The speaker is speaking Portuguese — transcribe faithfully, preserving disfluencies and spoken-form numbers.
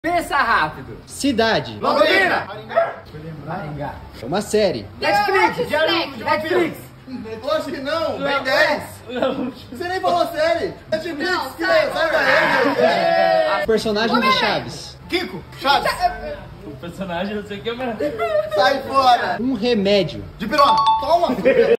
Pensa rápido. Cidade. Londrina. Maringá. É uma série. Netflix. Netflix. Hoje não, Ben dez. Você nem falou série. Netflix, Não, que sai. sai daí. Personagem de Chaves. Kiko, Chaves. O personagem, não sei o que, mas... Sai fora. Um remédio. De pirona. Toma.